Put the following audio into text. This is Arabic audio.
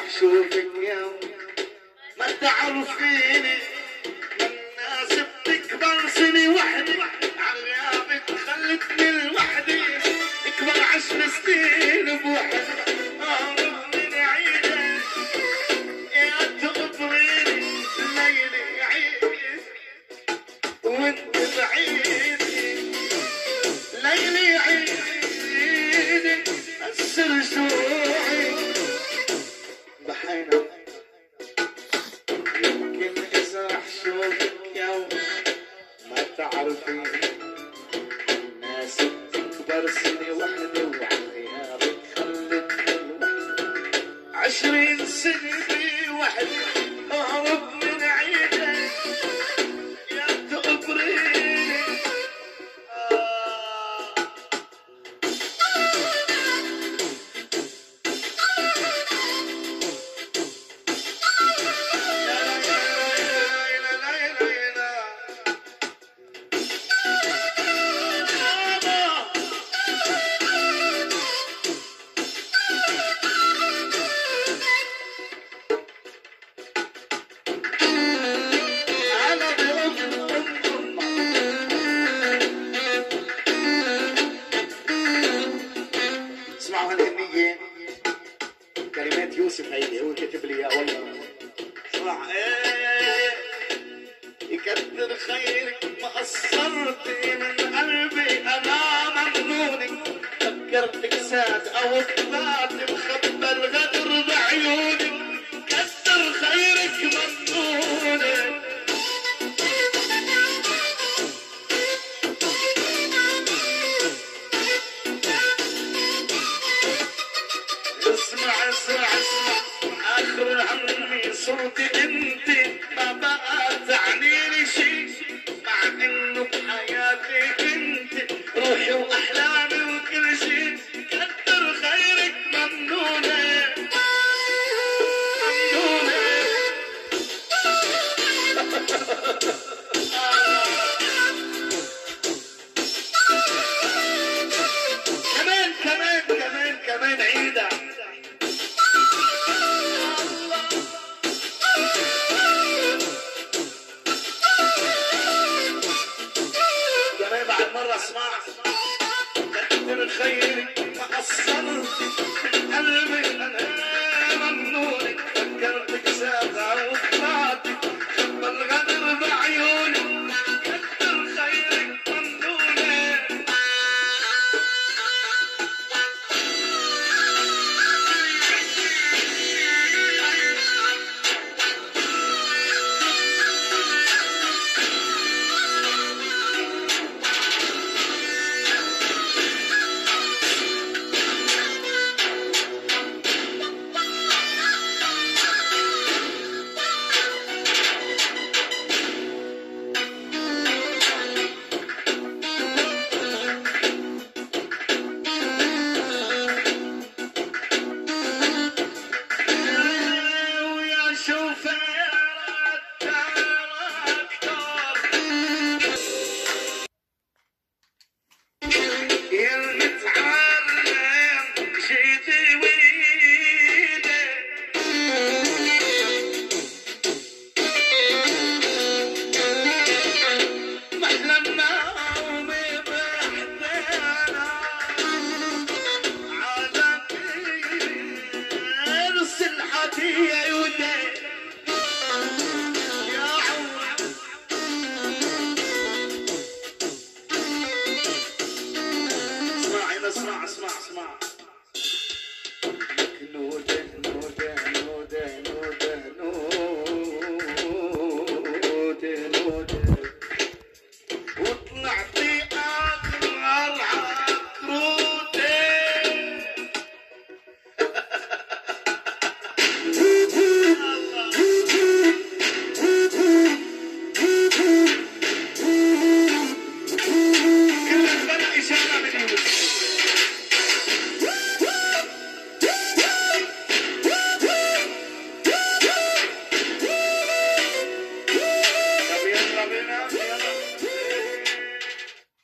اشوفك يوم ما تعرفيني، الناس بتكبر سني وحدي، عغيابك خلتني لوحدي، اكبر 10 سنين بوحدي، اهرب من عيدك يا تقبريني، ليلي عيد وانت بعيدي، ليلي عيد أسر شوعي بحينا، يمكن إذا أحشوفك يوم ما تعرفين، الناس تكبر سني وحدي وعغيابك خلتني لوحدي، 20 سنة بوحدي، أهرب من عيدك يا تقبريني. اسمعوا هالغنية كلمات يوسف، هيدي هو كتب لي اياها والله. اسمع يكتر خيرك ما قصرتي من قلبي، انا ممنونك، فكرتك ساد او طلعت مخبى الغدر بعيونك، كتر خيرك ممنونك. اسمع اسمع اسمع اخر همي صوتي انت، ما بقى تعنيني شي، مع انه بحياتي انت روحي واحلامي وكل شي، كتر خيرك ممنونة ممنونة. كمان كمان كمان كمان عيدة كمان بعد مرة. اسمع كتر خيرك ما قصرت من قلبي، انا ممنونك، فكرتك ساعة وطلعتك خبى الغدر بعيونك، كتر خيرك ممنونة. اسمع اسمع اسمع